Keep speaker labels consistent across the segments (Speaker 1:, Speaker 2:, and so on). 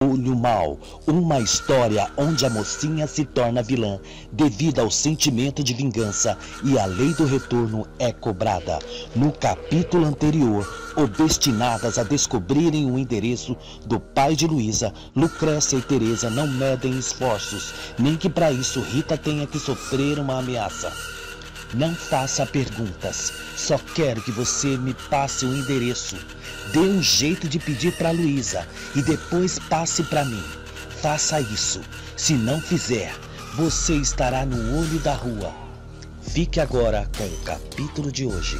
Speaker 1: Olho Mau, uma história onde a mocinha se torna vilã devido ao sentimento de vingança e a lei do retorno é cobrada. No capítulo anterior, obstinadas a descobrirem o endereço do pai de Luísa, Lucrécia e Teresa não medem esforços, nem que para isso Rita tenha que sofrer uma ameaça. Não faça perguntas, só quero que você me passe o endereço. Dê um jeito de pedir para Luísa e depois passe para mim. Faça isso. Se não fizer, você estará no olho da rua. Fique agora com o capítulo de hoje.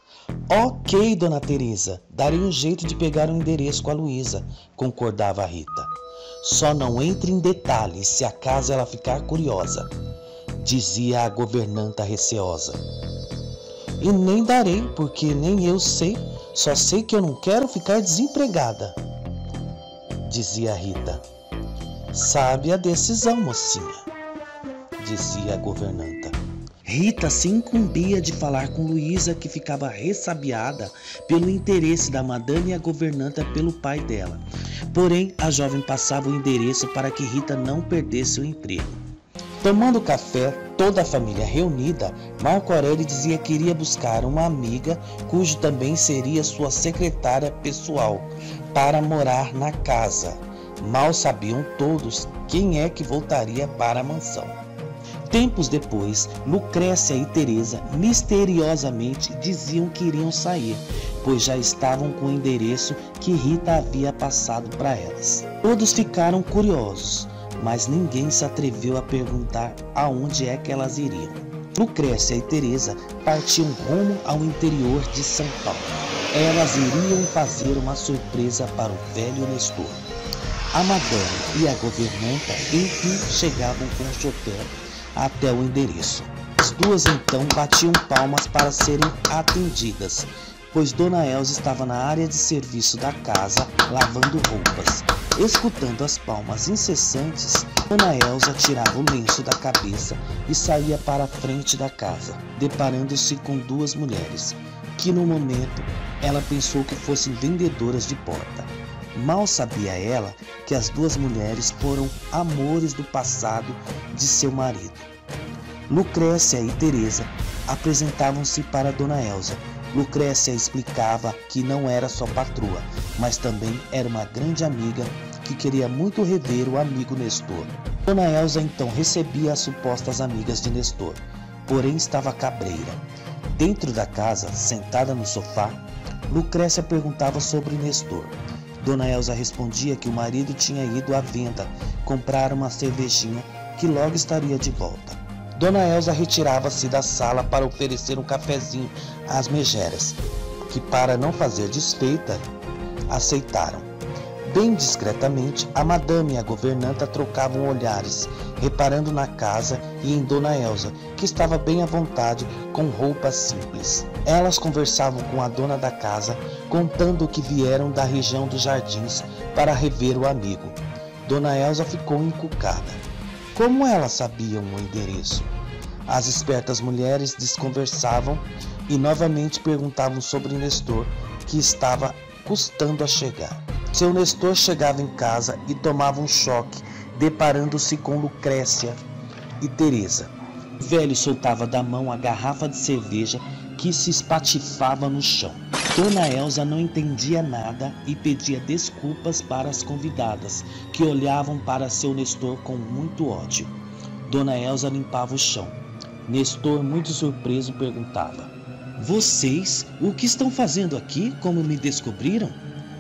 Speaker 1: Ok, dona Teresa, darei um jeito de pegar o endereço com a Luísa, concordava a Rita. Só não entre em detalhes se acaso ela ficar curiosa, dizia a governanta receosa. E nem darei, porque nem eu sei, só sei que eu não quero ficar desempregada, dizia Rita. Sabe a decisão, mocinha, dizia a governanta. Rita se incumbia de falar com Luísa, que ficava ressabiada pelo interesse da madame e a governanta pelo pai dela. Porém, a jovem passava o endereço para que Rita não perdesse o emprego. Tomando café, toda a família reunida, Marco Aurélio dizia que iria buscar uma amiga, cujo também seria sua secretária pessoal, para morar na casa. Mal sabiam todos quem é que voltaria para a mansão. Tempos depois, Lucrécia e Teresa misteriosamente diziam que iriam sair, pois já estavam com o endereço que Rita havia passado para elas. Todos ficaram curiosos, mas ninguém se atreveu a perguntar aonde é que elas iriam. Lucrécia e Teresa partiam rumo ao interior de São Paulo. Elas iriam fazer uma surpresa para o velho Nestor. A madame e a governanta enfim chegavam com o chofé até o endereço. As duas então batiam palmas para serem atendidas, pois Dona Elza estava na área de serviço da casa lavando roupas. Escutando as palmas incessantes, Dona Elza tirava o lenço da cabeça e saía para a frente da casa, deparando-se com duas mulheres, que no momento ela pensou que fossem vendedoras de porta. Mal sabia ela que as duas mulheres foram amores do passado de seu marido. Lucrécia e Teresa apresentavam-se para Dona Elza. Lucrécia explicava que não era só patroa, mas também era uma grande amiga que queria muito rever o amigo Nestor. Dona Elza então recebia as supostas amigas de Nestor, porém estava cabreira. Dentro da casa, sentada no sofá, Lucrécia perguntava sobre Nestor. Dona Elza respondia que o marido tinha ido à venda comprar uma cervejinha que logo estaria de volta. Dona Elza retirava-se da sala para oferecer um cafezinho às megeras, que para não fazer desfeita, aceitaram. Bem discretamente, a madame e a governanta trocavam olhares, reparando na casa e em Dona Elza, que estava bem à vontade com roupas simples. Elas conversavam com a dona da casa, contando que vieram da região dos jardins para rever o amigo. Dona Elza ficou encucada. Como elas sabiam o endereço? As espertas mulheres desconversavam e novamente perguntavam sobre Nestor, que estava custando a chegar. Seu Nestor chegava em casa e tomava um choque, deparando-se com Lucrécia e Teresa. O velho soltava da mão a garrafa de cerveja que se espatifava no chão. Dona Elza não entendia nada e pedia desculpas para as convidadas, que olhavam para seu Nestor com muito ódio. Dona Elza limpava o chão. Nestor, muito surpreso, perguntava: "Vocês, o que estão fazendo aqui, como me descobriram?"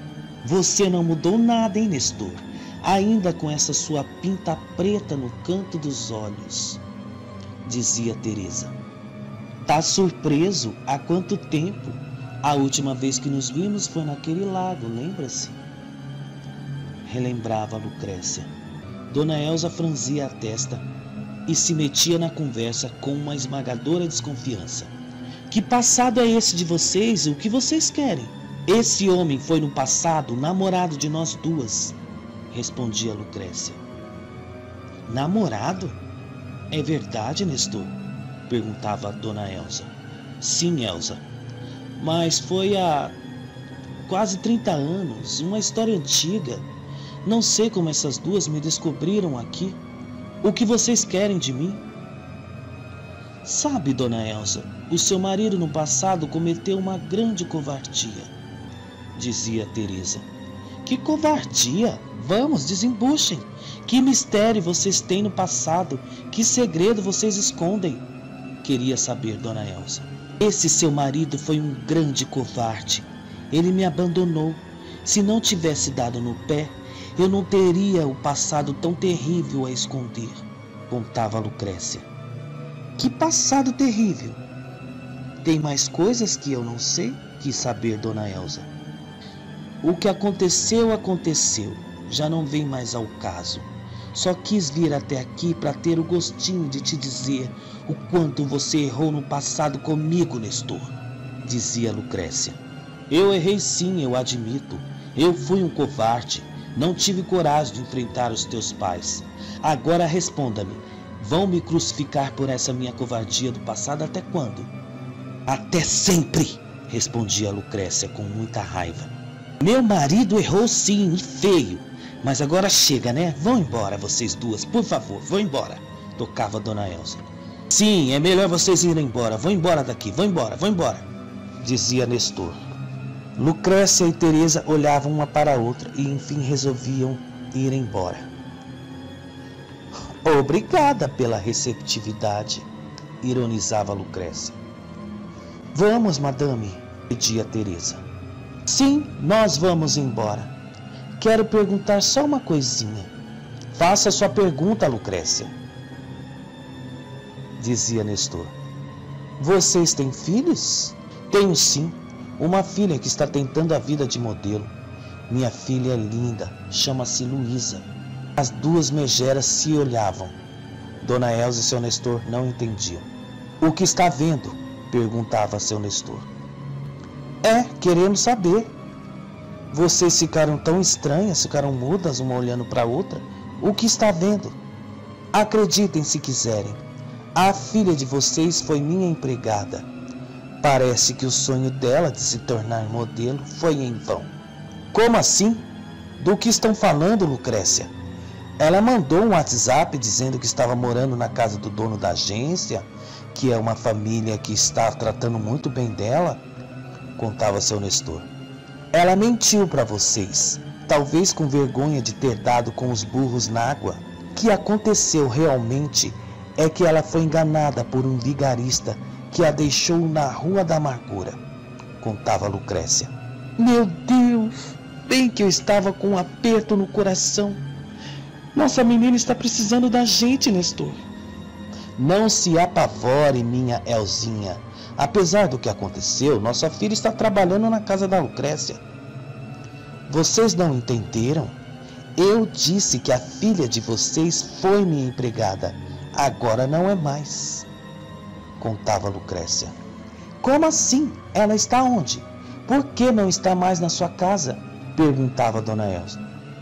Speaker 1: "Você não mudou nada, hein, Nestor? Ainda com essa sua pinta preta no canto dos olhos", dizia Teresa. "Tá surpreso? Há quanto tempo? A última vez que nos vimos foi naquele lago, lembra-se?" relembrava Lucrécia. Dona Elza franzia a testa e se metia na conversa com uma esmagadora desconfiança. "Que passado é esse de vocês? O que vocês querem?" "Esse homem foi no passado namorado de nós duas", respondia Lucrécia. "Namorado? É verdade, Nestor?" perguntava a Dona Elza. "Sim, Elza. Mas foi há quase 30 anos, uma história antiga.
Speaker 2: Não sei como essas duas me descobriram aqui. O que vocês querem de mim? Sabe, dona Elsa, o seu marido no passado cometeu uma grande covardia, dizia Teresa. Que covardia? Vamos, desembuchem. Que mistério vocês têm no passado? Que segredo vocês escondem? Queria saber dona Elsa. Esse seu marido foi um grande covarde. Ele me abandonou. Se não tivesse dado no pé, eu não teria o passado tão terrível a esconder, contava Lucrécia. Que passado terrível? Tem mais coisas que eu não sei? Quis saber dona Elsa. O que aconteceu, aconteceu. Já não vem mais ao caso. Só quis vir até aqui para ter o gostinho de te dizer o quanto você errou no passado comigo, Nestor, dizia Lucrécia. Eu errei sim, eu admito. Eu fui um covarde. Não tive coragem de enfrentar os teus pais. Agora responda-me. Vão me crucificar por essa minha covardia do passado até quando? Até sempre, respondia Lucrécia com muita raiva. Meu marido errou sim, e feio. Mas agora chega, né? Vão embora vocês duas, por favor, vão embora, tocava dona Elsa. Sim, é melhor vocês irem embora. Vão embora daqui, vão embora, dizia Nestor. Lucrécia e Teresa olhavam uma para a outra e enfim resolviam ir embora. Obrigada pela receptividade, ironizava Lucrécia. Vamos, madame, pedia Teresa. Sim, nós vamos embora. Quero perguntar só uma coisinha. Faça sua pergunta, Lucrécia, dizia Nestor. Vocês têm filhos? Tenho sim. Uma filha que está tentando a vida de modelo. Minha filha é linda, chama-se Luísa. As duas megeras se olhavam. Dona Elsa e seu Nestor não entendiam. O que está vendo? Perguntava seu Nestor. Queremos saber. Vocês ficaram tão estranhas, ficaram mudas, uma olhando para a outra. O que está vendo? Acreditem se quiserem. A filha de vocês foi minha empregada. Parece que o sonho dela de se tornar modelo foi em vão. Como assim? Do que estão falando, Lucrécia? Ela mandou um WhatsApp dizendo que estava morando na casa do dono da agência, que é uma família que está tratando muito bem dela, contava seu Nestor. Ela mentiu para vocês, talvez com vergonha de ter dado com os burros na água. O que aconteceu realmente é que ela foi enganada por um vigarista que a deixou na Rua da Amargura, contava Lucrécia. Meu Deus, bem que eu estava com um aperto no coração. Nossa menina está precisando da gente, Nestor. Não se apavore, minha Elzinha. Apesar do que aconteceu, nossa filha está trabalhando na casa da Lucrécia. Vocês não entenderam? Eu disse que a filha de vocês foi minha empregada. Agora não é mais, contava Lucrécia. Como assim? Ela está onde? Por que não está mais na sua casa? Perguntava dona Elsa.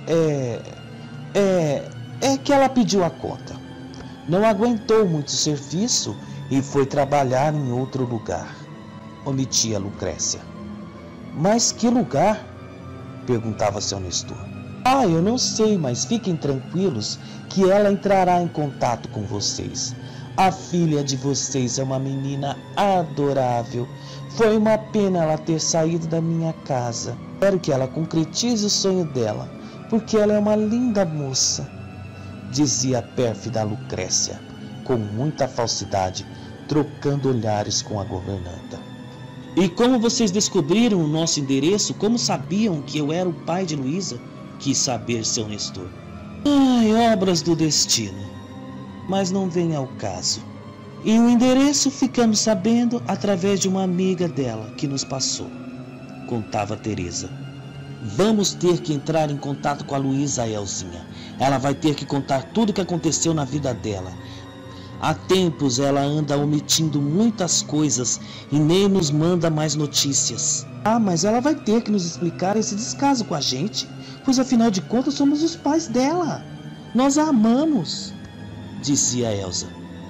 Speaker 2: É que ela pediu a conta. Não aguentou muito serviço e foi trabalhar em outro lugar, omitia Lucrécia. Mas que lugar? Perguntava seu Nestor. Eu não sei, mas fiquem tranquilos que ela entrará em contato com vocês. A filha de vocês é uma menina adorável. Foi uma pena ela ter saído da minha casa. Espero que ela concretize o sonho dela, porque ela é uma linda moça, dizia a pérfida Lucrécia, com muita falsidade, trocando olhares com a governanta. E como vocês descobriram o nosso endereço? Como sabiam que eu era o pai de Luísa? Quis saber seu Nestor. Obras do destino. Mas não vem ao caso. E o endereço ficamos sabendo através de uma amiga dela que nos passou, contava Teresa. Vamos ter que entrar em contato com a Luísa, Elzinha. Ela vai ter que contar tudo o que aconteceu na vida dela. Há tempos ela anda omitindo muitas coisas e nem nos manda mais notícias. Mas ela vai ter que nos explicar esse descaso com a gente, pois afinal de contas somos os pais dela. Nós a amamos, dizia Elsa.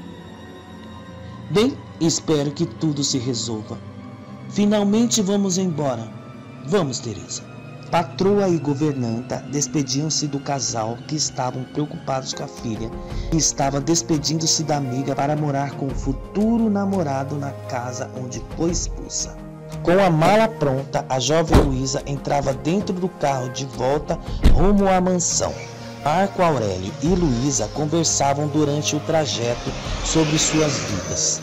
Speaker 2: Bem, espero que tudo se resolva. Finalmente vamos embora. Vamos, Teresa. Patroa e governanta despediam-se do casal, que estavam preocupados com a filha, e estava despedindo-se da amiga para morar com o futuro namorado na casa onde foi expulsa. Com a mala pronta, a jovem Luísa entrava dentro do carro de volta rumo à mansão. Marco Aurélio e Luísa conversavam durante o trajeto sobre suas vidas.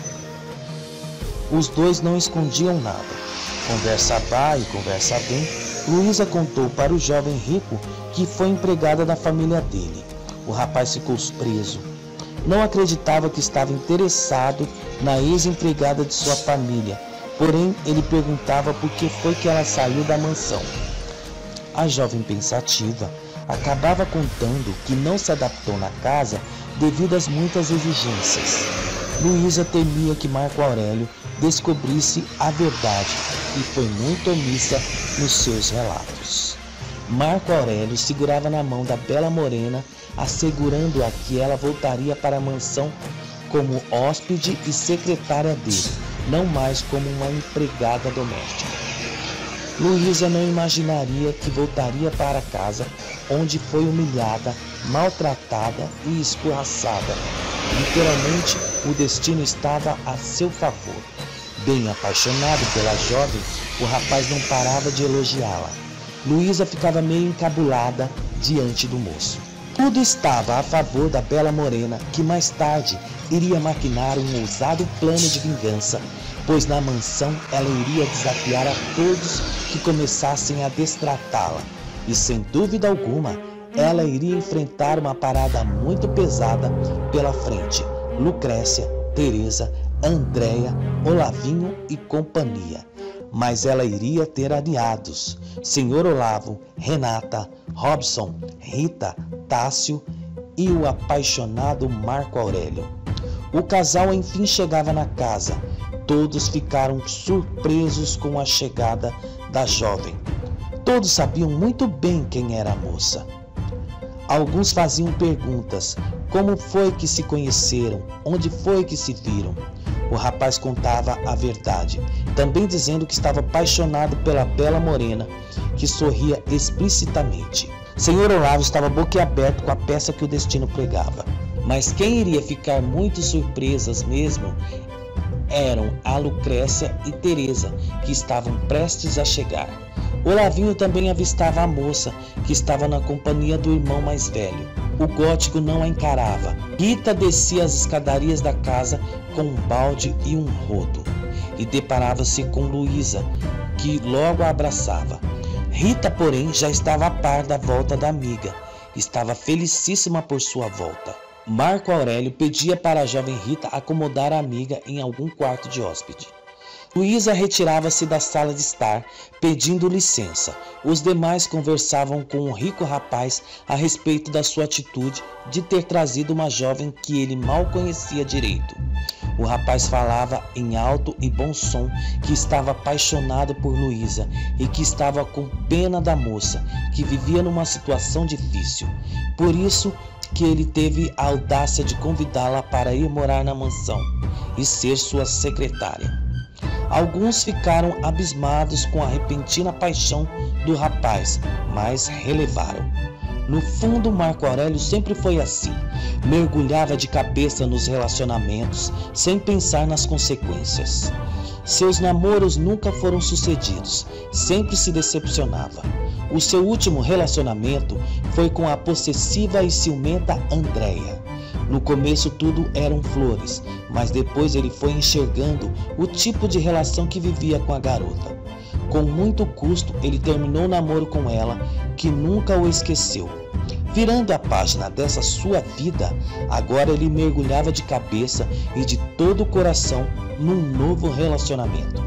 Speaker 2: Os dois não escondiam nada. Conversa vai e conversa vem, Luísa contou para o jovem rico que foi empregada da família dele. O rapaz ficou surpreso. Não acreditava que estava interessado na ex-empregada de sua família, porém ele perguntava por que foi que ela saiu da mansão. A jovem pensativa acabava contando que não se adaptou na casa devido às muitas exigências. Luísa temia que Marco Aurélio descobrisse a verdade e foi muito omissa nos seus relatos. Marco Aurélio segurava na mão da bela morena, assegurando-a que ela voltaria para a mansão como hóspede e secretária dele, não mais como uma empregada doméstica. Luísa não imaginaria que voltaria para casa onde foi humilhada, maltratada e escorraçada. Literalmente, o destino estava a seu favor. Bem apaixonado pela jovem, o rapaz não parava de elogiá-la. Luísa ficava meio encabulada diante do moço. Tudo estava a favor da bela morena, que mais tarde iria maquinar um ousado plano de vingança, pois na mansão ela iria desafiar a todos que começassem a destratá-la. E sem dúvida alguma, ela iria enfrentar uma parada muito pesada pela frente. Lucrécia, Teresa, Andréia, Olavinho e companhia. Mas ela iria ter aliados: Senhor Olavo, Renata, Robson, Rita, Tássio e o apaixonado Marco Aurélio. O casal enfim chegava na casa. Todos ficaram surpresos com a chegada da jovem. Todos sabiam muito bem quem era a moça. Alguns faziam perguntas: como foi que se conheceram? Onde foi que se viram? O rapaz contava a verdade, também dizendo que estava apaixonado pela bela morena, que sorria explicitamente. Senhor Olavo estava boquiaberto com a peça que o destino pregava. Mas quem iria ficar muito surpresas mesmo eram a Lucrécia e Teresa, que estavam prestes a chegar. Olavinho também avistava a moça, que estava na companhia do irmão mais velho. O gótico não a encarava. Rita descia as escadarias da casa com um balde e um rodo, e deparava-se com Luísa, que logo a abraçava. Rita, porém, já estava a par da volta da amiga. Estava felicíssima por sua volta. Marco Aurélio pedia para a jovem Rita acomodar a amiga em algum quarto de hóspede. Luísa retirava-se da sala de estar, pedindo licença. Os demais conversavam com o rico rapaz a respeito da sua atitude de ter trazido uma jovem que ele mal conhecia direito. O rapaz falava em alto e bom som que estava apaixonado por Luísa e que estava com pena da moça, que vivia numa situação difícil. Por isso que ele teve a audácia de convidá-la para ir morar na mansão e ser sua secretária. Alguns ficaram abismados com a repentina paixão do rapaz, mas relevaram. No fundo, Marco Aurélio sempre foi assim. Mergulhava de cabeça nos relacionamentos, sem pensar nas consequências. Seus namoros nunca foram sucedidos, sempre se decepcionava. O seu último relacionamento foi com a possessiva e ciumenta Andréia. No começo tudo eram flores, mas depois ele foi enxergando o tipo de relação que vivia com a garota. Com muito custo, ele terminou o namoro com ela, que nunca o esqueceu. Virando a página dessa sua vida, agora ele mergulhava de cabeça e de todo o coração num novo relacionamento.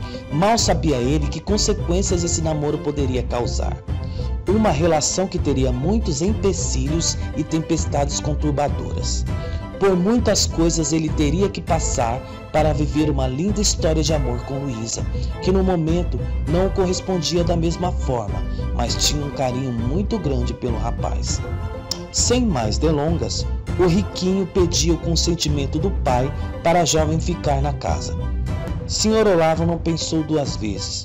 Speaker 2: Mal sabia ele que consequências esse namoro poderia causar. Uma relação que teria muitos empecilhos e tempestades conturbadoras. Por muitas coisas ele teria que passar para viver uma linda história de amor com Luísa, que no momento não correspondia da mesma forma, mas tinha um carinho muito grande pelo rapaz. Sem mais delongas, o riquinho pediu o consentimento do pai para a jovem ficar na casa. Senhor Olavo não pensou duas vezes.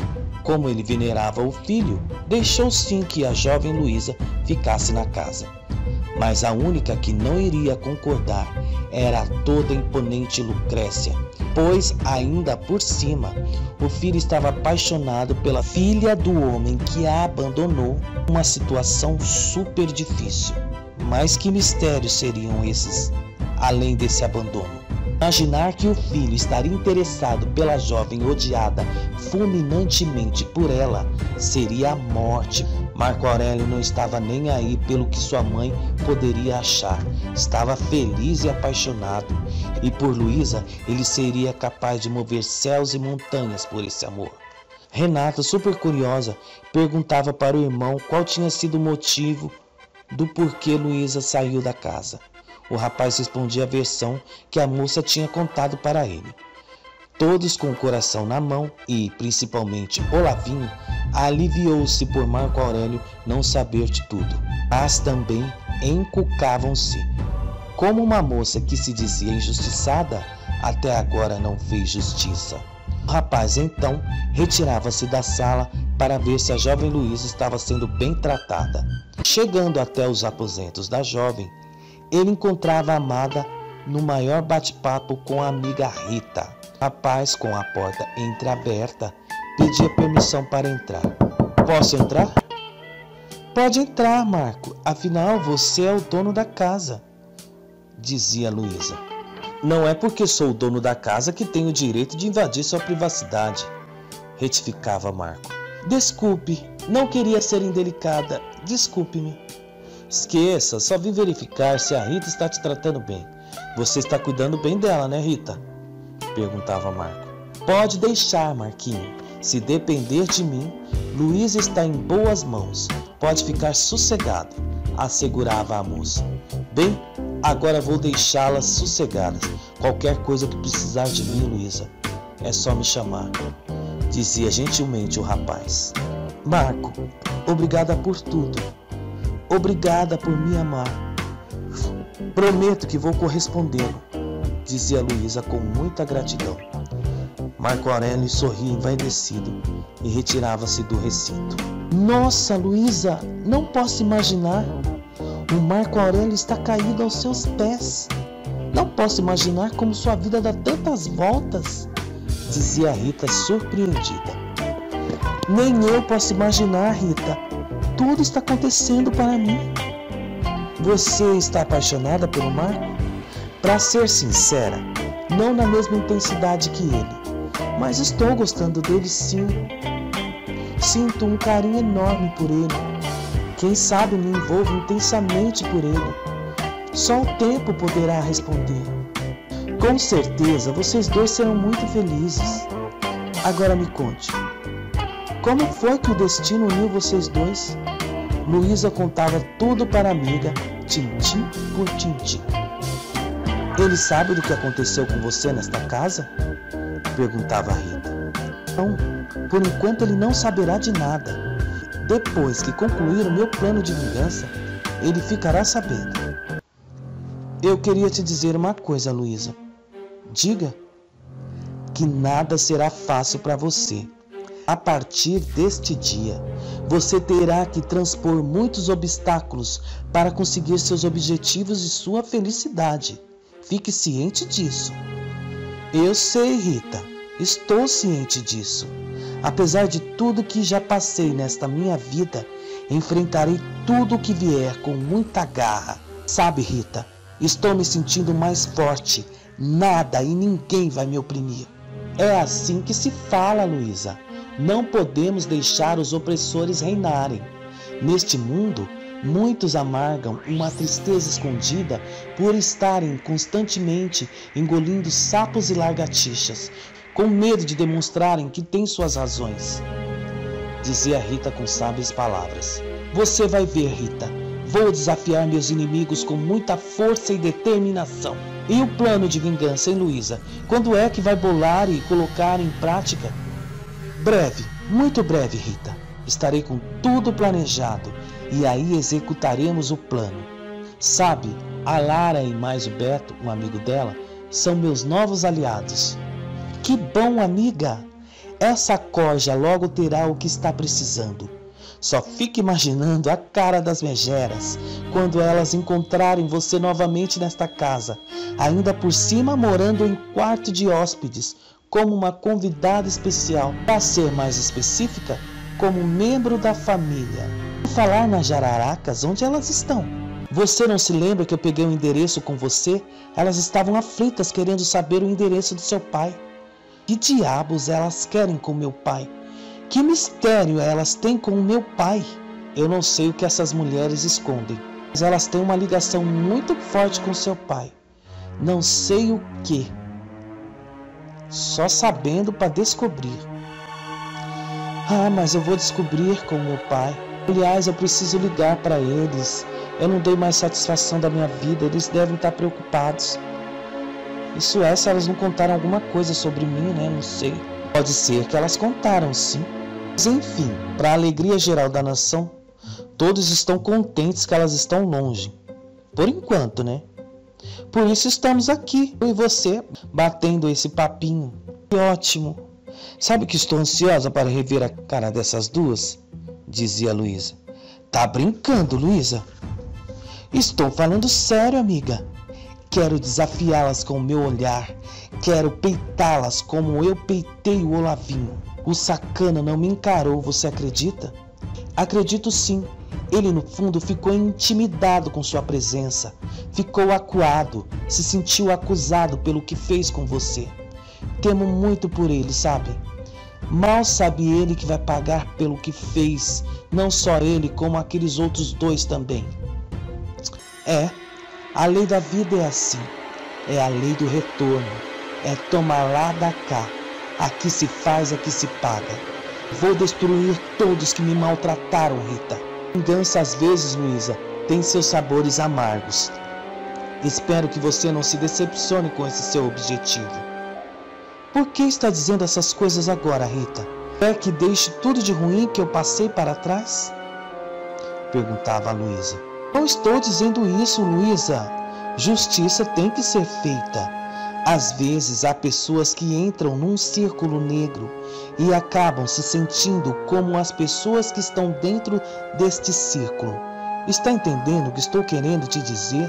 Speaker 2: Como ele venerava o filho, deixou sim que a jovem Luísa ficasse na casa. Mas a única que não iria concordar era a toda imponente Lucrécia, pois ainda por cima o filho estava apaixonado pela filha do homem que a abandonou, uma situação super difícil. Mas que mistérios seriam esses, além desse abandono? Imaginar que o filho estaria interessado pela jovem odiada fulminantemente por ela seria a morte. Marco Aurélio não estava nem aí pelo que sua mãe poderia achar. Estava feliz e apaixonado, e por Luísa ele seria capaz de mover céus e montanhas por esse amor. Renata, super curiosa, perguntava para o irmão qual tinha sido o motivo do porquê Luísa saiu da casa. O rapaz respondia a versão que a moça tinha contado para ele. Todos com o coração na mão e, principalmente, Olavinho, aliviou-se por Marco Aurélio não saber de tudo. Mas também encucavam-se. Como uma moça que se dizia injustiçada, até agora não fez justiça. O rapaz, então, retirava-se da sala para ver se a jovem Luísa estava sendo bem tratada. Chegando até os aposentos da jovem, ele encontrava a amada no maior bate-papo com a amiga Rita. O rapaz, com a porta entreaberta, pedia permissão para entrar. Posso entrar? Pode entrar, Marco. Afinal, você é o dono da casa, dizia Luísa. Não é porque sou o dono da casa que tenho o direito de invadir sua privacidade, retificava Marco. Desculpe, não queria ser indelicada. Desculpe-me. Esqueça, só vim verificar se a Rita está te tratando bem. Você está cuidando bem dela, né, Rita? Perguntava Marco. Pode deixar, Marquinho. Se depender de mim, Luísa está em boas mãos. Pode ficar sossegado, assegurava a moça. Bem, agora vou deixá-la sossegada. Qualquer coisa que precisar de mim, Luísa, é só me chamar, dizia gentilmente o rapaz. Marco, obrigada por tudo. Obrigada por me amar. Prometo que vou correspondê-lo, dizia Luísa com muita gratidão. Marco Aurélio sorria envaidecido e retirava-se do recinto. Nossa, Luísa, não posso imaginar. O Marco Aurélio está caído aos seus pés. Não posso imaginar como sua vida dá tantas voltas, dizia Rita surpreendida. Nem eu posso imaginar, Rita. Tudo está acontecendo para mim. Você está apaixonada pelo Marco? Para ser sincera, não na mesma intensidade que ele, mas estou gostando dele sim. Sinto um carinho enorme por ele. Quem sabe me envolvo intensamente por ele. Só o tempo poderá responder. Com certeza vocês dois serão muito felizes. Agora me conte, como foi que o destino uniu vocês dois? Luísa contava tudo para a amiga, tintim por tintim. Ele sabe do que aconteceu com você nesta casa? Perguntava a Rita. Não, por enquanto ele não saberá de nada. Depois que concluir o meu plano de vingança, ele ficará sabendo. Eu queria te dizer uma coisa, Luísa. Diga. Que nada será fácil para você. A partir deste dia, você terá que transpor muitos obstáculos para conseguir seus objetivos e sua felicidade. Fique ciente disso. Eu sei, Rita. Estou ciente disso. Apesar de tudo que já passei nesta minha vida, enfrentarei tudo o que vier com muita garra. Sabe, Rita, estou me sentindo mais forte. Nada e ninguém vai me oprimir. É assim que se fala, Luísa. Não podemos deixar os opressores reinarem. Neste mundo, muitos amargam uma tristeza escondida por estarem constantemente engolindo sapos e lagartixas, com medo de demonstrarem que têm suas razões. Dizia Rita com sábias palavras. Você vai ver, Rita. Vou desafiar meus inimigos com muita força e determinação. E o plano de vingança, hein, Luísa? Quando é que vai bolar e colocar em prática? Breve, muito breve, Rita. Estarei com tudo planejado e aí executaremos o plano. Sabe, a Lara e mais o Beto, um amigo dela, são meus novos aliados. Que bom, amiga! Essa corja logo terá o que está precisando. Só fique imaginando a cara das megeras quando elas encontrarem você novamente nesta casa, ainda por cima morando em quarto de hóspedes, como uma convidada especial, para ser mais específica, como membro da família. Vou falar nas jararacas, onde elas estão? Você não se lembra que eu peguei o endereço com você? Elas estavam aflitas querendo saber o endereço do seu pai. Que diabos elas querem com meu pai? Que mistério elas têm com o meu pai? Eu não sei o que essas mulheres escondem, mas elas têm uma ligação muito forte com seu pai. Não sei o que. Só sabendo para descobrir. Ah, mas eu vou descobrir com meu pai. Aliás, eu preciso ligar para eles. Eu não dei mais satisfação da minha vida. Eles devem estar preocupados. Isso é, se elas não contaram alguma coisa sobre mim, né? Não sei. Pode ser que elas contaram, sim. Mas enfim, para a alegria geral da nação, todos estão contentes que elas estão longe. Por enquanto, né? Por isso estamos aqui, eu e você, batendo esse papinho. Que ótimo. Sabe que estou ansiosa para rever a cara dessas duas? Dizia Luísa. Tá brincando, Luísa? Estou falando sério, amiga. Quero desafiá-las com o meu olhar. Quero peitá-las como eu peitei o Olavinho. O sacana não me encarou, você acredita? Acredito sim. Ele no fundo ficou intimidado com sua presença. Ficou acuado, se sentiu acusado pelo que fez com você. Temo muito por ele, sabe? Mal sabe ele que vai pagar pelo que fez. Não só ele, como aqueles outros dois também. É, a lei da vida é assim. É a lei do retorno. É tomar lá da cá. Aqui se faz, aqui se paga. Vou destruir todos que me maltrataram, Rita. Vingança às vezes, Luísa, tem seus sabores amargos. Espero que você não se decepcione com esse seu objetivo. Por que está dizendo essas coisas agora, Rita? É que deixe tudo de ruim que eu passei para trás? Perguntava a Luísa. Não estou dizendo isso, Luísa. Justiça tem que ser feita. Às vezes há pessoas que entram num círculo negro e acabam se sentindo como as pessoas que estão dentro deste círculo. Está entendendo o que estou querendo te dizer?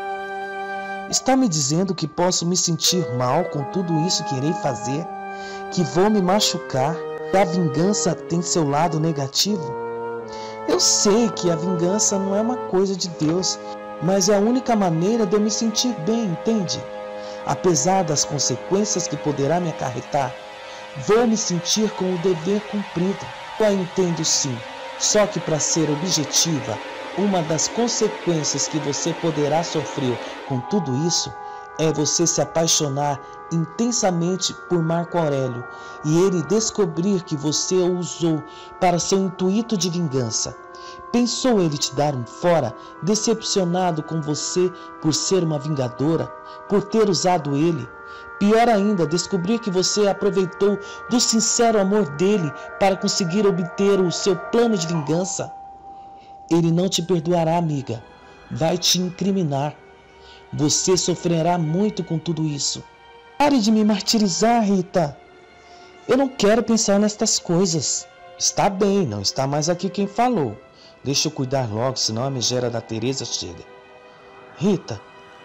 Speaker 2: Está me dizendo que posso me sentir mal com tudo isso que irei fazer? Que vou me machucar? Que a vingança tem seu lado negativo? Eu sei que a vingança não é uma coisa de Deus, mas é a única maneira de eu me sentir bem, entende? Apesar das consequências que poderá me acarretar, vou me sentir com o dever cumprido. Eu a entendo sim, só que para ser objetiva, uma das consequências que você poderá sofrer com tudo isso é você se apaixonar intensamente por Marco Aurélio e ele descobrir que você o usou para seu intuito de vingança. Pensou ele te dar um fora, decepcionado com você por ser uma vingadora, por ter usado ele? Pior ainda, descobrir que você aproveitou do sincero amor dele para conseguir obter o seu plano de vingança? Ele não te perdoará, amiga. Vai te incriminar. Você sofrerá muito com tudo isso. Pare de me martirizar, Rita. Eu não quero pensar nestas coisas. Está bem, não está mais aqui quem falou. Deixa eu cuidar logo, senão a megera da Teresa chega. Rita,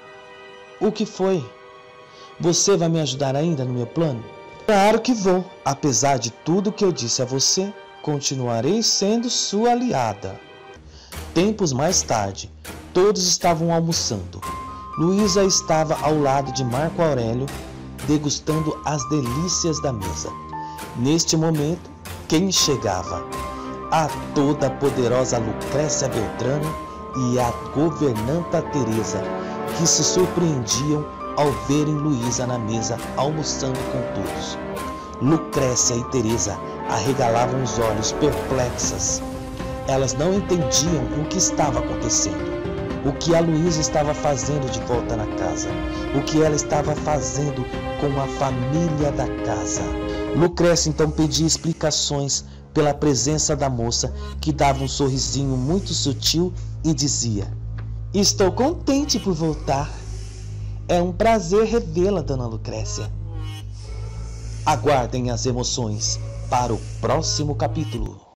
Speaker 2: o que foi? Você vai me ajudar ainda no meu plano? Claro que vou. Apesar de tudo que eu disse a você, continuarei sendo sua aliada. Tempos mais tarde, todos estavam almoçando. Luísa estava ao lado de Marco Aurélio, degustando as delícias da mesa. Neste momento, quem chegava? A toda poderosa Lucrécia Beltrano e a governanta Teresa, que se surpreendiam ao verem Luísa na mesa almoçando com todos. Lucrécia e Teresa arregalavam os olhos perplexas. Elas não entendiam o que estava acontecendo, o que a Luísa estava fazendo de volta na casa, o que ela estava fazendo com a família da casa. Lucrécia então pedia explicações pela presença da moça, que dava um sorrisinho muito sutil e dizia: estou contente por voltar. É um prazer revê-la, dona Lucrécia. Aguardem as emoções.
Speaker 1: para o próximo capítulo.